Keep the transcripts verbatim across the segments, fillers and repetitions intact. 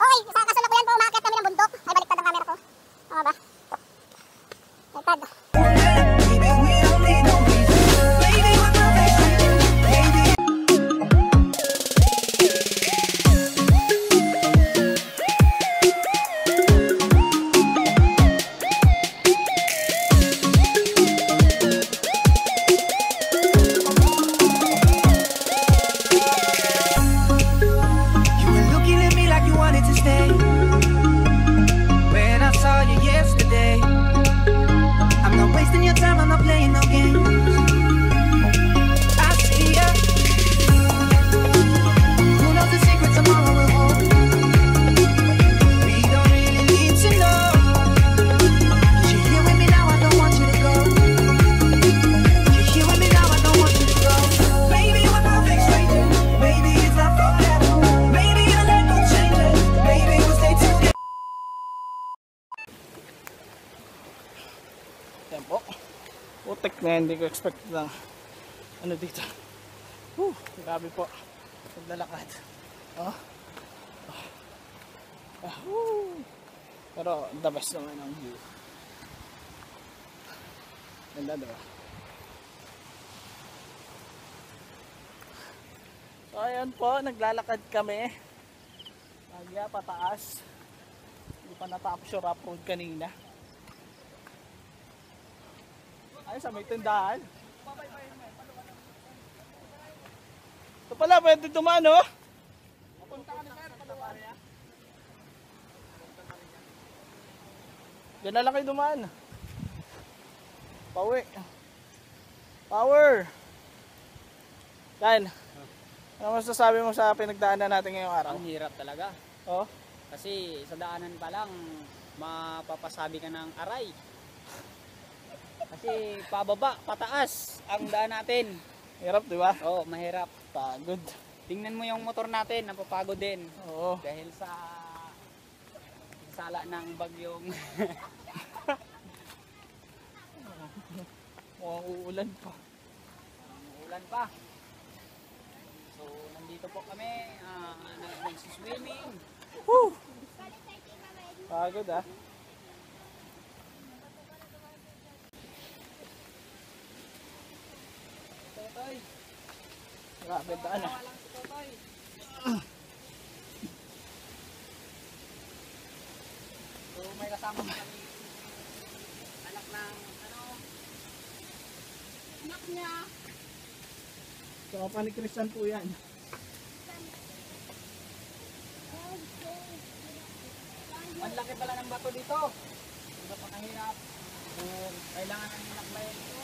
Okay, sa kasalukuyan po, umakyat kami ng bundok. Ay, baliktad ang camera ko. Tama ba? Baliktad. Tempo. Utek na, hindi ko expect lang ano dito. Whew, grabe po. Naglalakad. Oh. Oh. Ah, whew. Pero the best naman ang view. Ganda diba? So ayan po, naglalakad kami. Agya pataas. Hindi pa natapos yung rough road kanina. Ay, sa may tindahan. Ito pala, pwede dumaan, oh. Papunta ka na, sir. Diyan na lang kayo dumaan. Pauwi. Power. Dan, ano masasabi mo sa pinagdaanan natin ngayong araw? Ang hirap talaga. Oh? Kasi sa daanan pa lang, mapapasabi ka ng aray. Kasi pababa, pataas ang daan natin. Hirap, di ba? Oo, mahirap. Pagod. Tingnan mo yung motor natin, napapagod din. Oo. Dahil sa sala ng bagyong Mukhang uulan pa. uulan pa. So, nandito po kami, uh, nagsiswimming. Woo! Pagod, ah. Totoy. Grabe daan, ah. Walang si Totoy. So, may kasama kami. Anak ng, ano, anak niya. So, pa ni Christian po yan. Ang laki pala ng bato dito. Hindi pa kahirap. Uh, kailangan ng hinakbayan ito.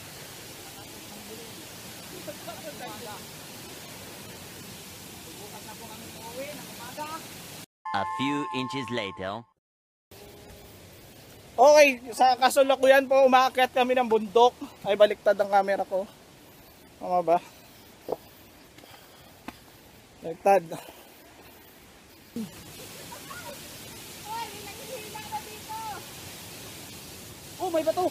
Bukas na po kami uuwi ng umaga. A few inches later. Okay, sa kasalukuyan po, umaakyat kami ng bundok. Ay, baliktad ang camera ko. Tama ba? Baliktad. Oh, may bato!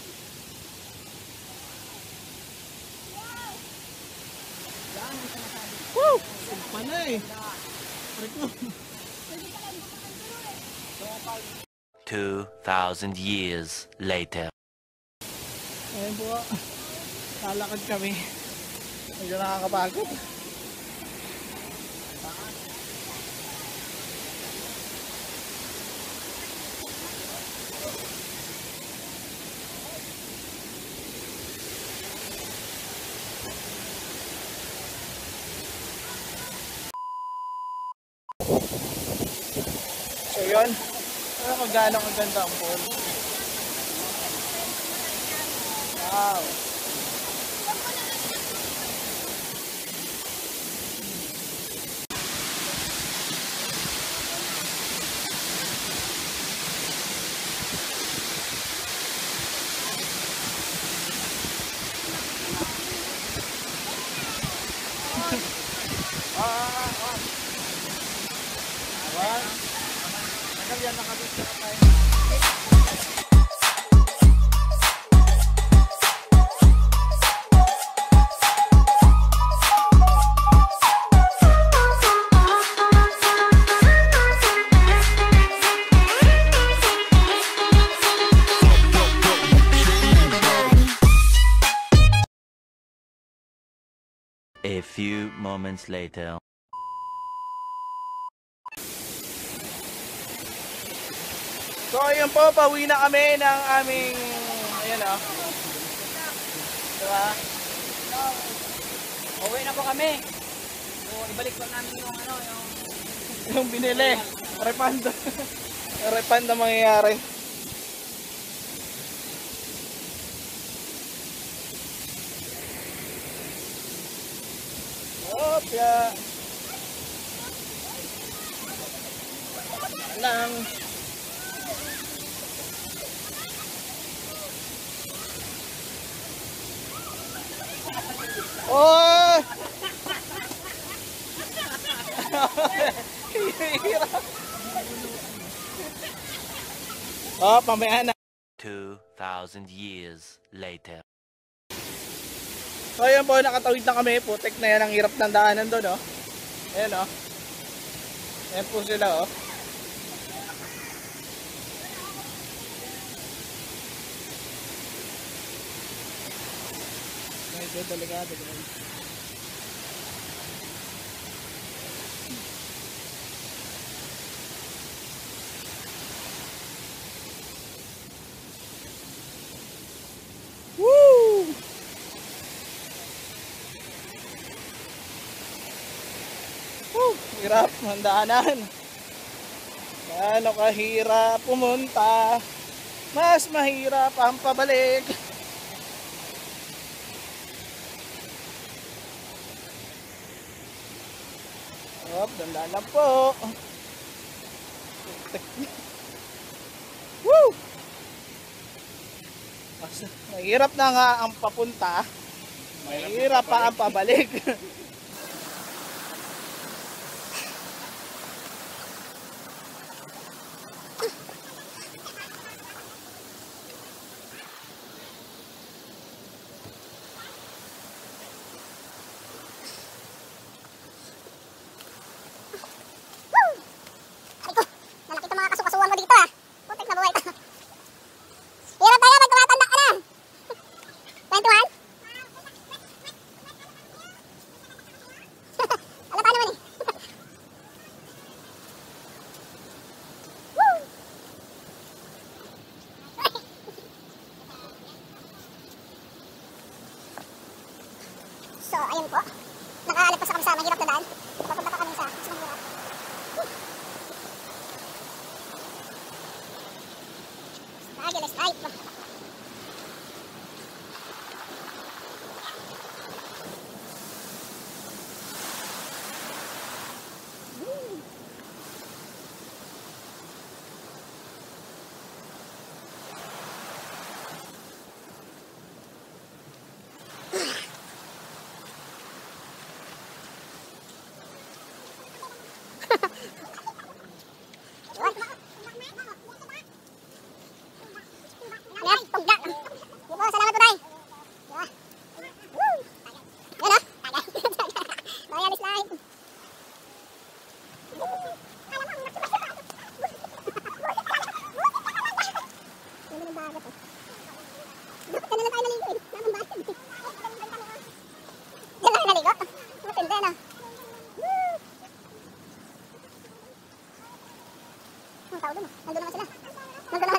Woo! Pa na eh. Two thousand years later. Ayun po, lalakad kami. Medyo nakakapagod. So yun, ano kung gaano kaganda ang pool. Wow. Ah, ah. Awan. Tagal yan nakabit na tayo. few moments later. So ayun po, pauwi na kami ng aming, ayan o. Diba? Uwi na po kami. So, ibalik po namin yung ano, yung... Yung binili. Refund. Refund na mangyayari. Opya. Lang. Oh! Hirap. Oh, pamaya na. Two thousand years later. So ayan po, nakatawid na kami. Putek na yan, ang hirap ng daanan doon, oh. Ayan, oh. Ayan po sila, oh. Medyo delikado, guys. Woo! Woo! Hirap ang daanan. Gaano kahirap pumunta, mas mahirap ang pabalik. Hop, dandan lang po. Woo! Mas mahirap na nga ang papunta, mahirap pa ang pabalik. Nalakit ang mga kasukasuan mo dito ah. Putik na buhay ito. Hirap tayo pag tumatanda ka na. twenty-one? Alata naman eh. Woo! So, ayun po. Nakaalipos kami sa mahirap na daan. Papunta pa kami sa mas mahirap. Lagi, let's type. Yes, tugda. Di po, salamat po tayo. Yeah. Woo! Yan ah. Bayan is live. Yan ang bagat eh. Dapat ka na lang tayo naligo eh. Namang bagat eh. Yan lang naligo. Matindi na. Woo! Ang tao dun ah. Nandun naman sila. Nandun naman